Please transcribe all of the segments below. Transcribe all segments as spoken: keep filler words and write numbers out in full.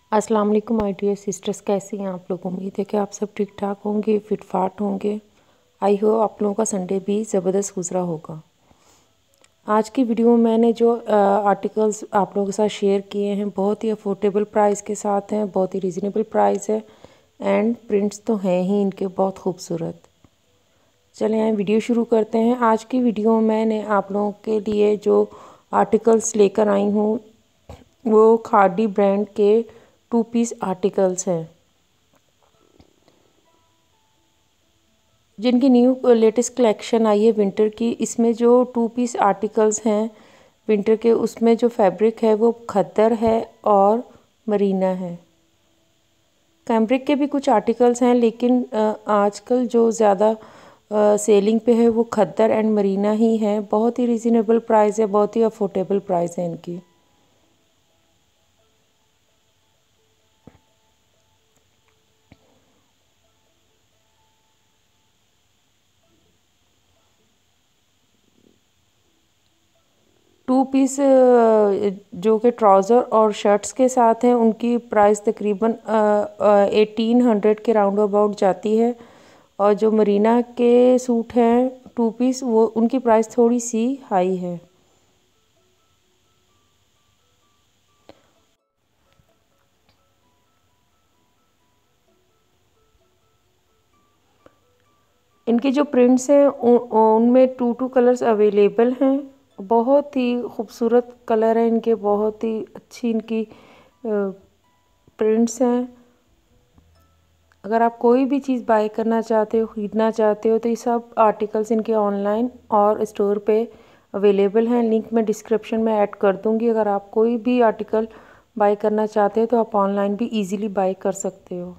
अस्सलाम वालेकुम my dear sisters, कैसी हैं आप लोग। उम्मीद है कि आप सब ठीक ठाक होंगे, फिट फाट होंगे। आई हो आप लोगों का संडे भी ज़बरदस्त गुजरा होगा। आज की वीडियो में मैंने जो आर्टिकल्स आप लोगों के साथ शेयर किए हैं बहुत ही अफोर्डेबल प्राइस के साथ हैं, बहुत ही रिजनेबल प्राइस है एंड प्रिंट्स तो हैं ही इनके बहुत खूबसूरत। चलें आए वीडियो शुरू करते हैं। आज की वीडियो में मैंने आप लोगों के लिए जो आर्टिकल्स लेकर आई हूँ वो खादी ब्रांड के टू पीस आर्टिकल्स हैं, जिनकी न्यू लेटेस्ट कलेक्शन आई है विंटर की। इसमें जो टू पीस आर्टिकल्स हैं विंटर के, उसमें जो फैब्रिक है वो खद्दर है और मरीना है। कैम्ब्रिक के भी कुछ आर्टिकल्स हैं, लेकिन आजकल जो ज़्यादा सेलिंग पे है वो खद्दर एंड मरीना ही है। बहुत ही रिजनेबल प्राइस है, बहुत ही अफोर्डेबल प्राइस है इनकी। टू पीस जो कि ट्राउज़र और शर्ट्स के साथ हैं, उनकी प्राइस तकरीबन एटीन हंड्रेड के राउंड अबाउट जाती है। और जो मरीना के सूट हैं टू पीस, वो उनकी प्राइस थोड़ी सी हाई है। इनके जो प्रिंट्स हैं उनमें टू टू कलर्स अवेलेबल हैं। बहुत ही खूबसूरत कलर है इनके, बहुत ही अच्छी इनकी प्रिंट्स हैं। अगर आप कोई भी चीज़ बाय करना चाहते हो, ख़रीदना चाहते हो, तो ये सब आर्टिकल्स इनके ऑनलाइन और स्टोर पे अवेलेबल हैं। लिंक मैं डिस्क्रिप्शन में ऐड कर दूँगी। अगर आप कोई भी आर्टिकल बाय करना चाहते हो तो आप ऑनलाइन भी इजीली बाय कर सकते हो।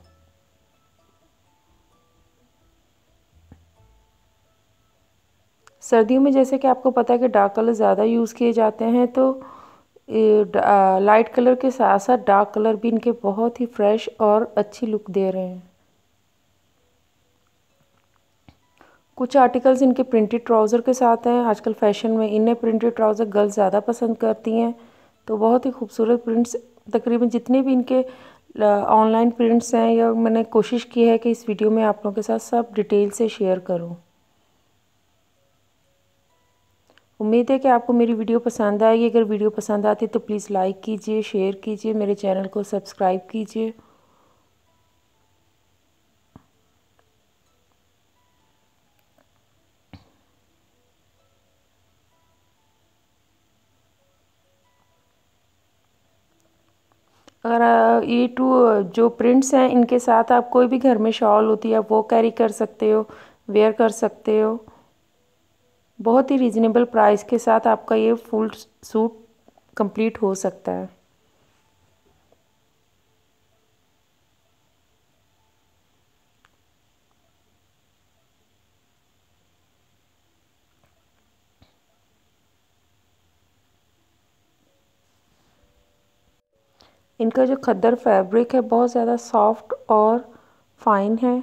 सर्दियों में जैसे कि आपको पता है कि डार्क कलर ज़्यादा यूज़ किए जाते हैं, तो लाइट कलर के साथ साथ डार्क कलर भी इनके बहुत ही फ्रेश और अच्छी लुक दे रहे हैं। कुछ आर्टिकल्स इनके प्रिंटेड ट्राउज़र के साथ हैं। आजकल फैशन में इन्हें प्रिंटेड ट्राउज़र गर्ल्स ज़्यादा पसंद करती हैं, तो बहुत ही खूबसूरत प्रिंट्स तकरीबन जितने भी इनके ऑनलाइन प्रिंट्स हैं, या मैंने कोशिश की है कि इस वीडियो में आप लोगों के साथ सब डिटेल से शेयर करूं। उम्मीद है कि आपको मेरी वीडियो पसंद आएगी। अगर वीडियो पसंद आती है तो प्लीज़ लाइक कीजिए, शेयर कीजिए, मेरे चैनल को सब्सक्राइब कीजिए। अगर ये टू जो प्रिंट्स हैं इनके साथ आप कोई भी घर में शॉल होती है आप वो कैरी कर सकते हो, वेयर कर सकते हो। बहुत ही रीज़नेबल प्राइस के साथ आपका ये फुल सूट कंप्लीट हो सकता है। इनका जो खद्दर फैब्रिक है बहुत ज़्यादा सॉफ्ट और फाइन है।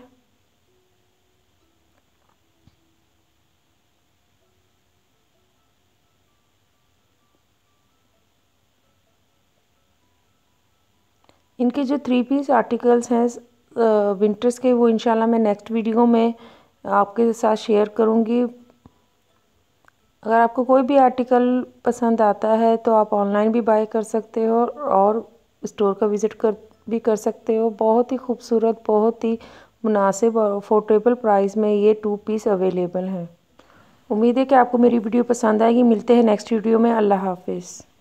इनके जो थ्री पीस आर्टिकल्स हैं विंटर्स के, वो इंशाल्लाह मैं नेक्स्ट वीडियो में आपके साथ शेयर करूँगी। अगर आपको कोई भी आर्टिकल पसंद आता है तो आप ऑनलाइन भी बाय कर सकते हो और स्टोर का विज़िट कर भी कर सकते हो। बहुत ही खूबसूरत, बहुत ही मुनासिब और अफोर्डेबल प्राइस में ये टू पीस अवेलेबल हैं। उम्मीद है कि आपको मेरी वीडियो पसंद आएगी। मिलते हैं नेक्स्ट वीडियो में। अल्लाह हाफिज़।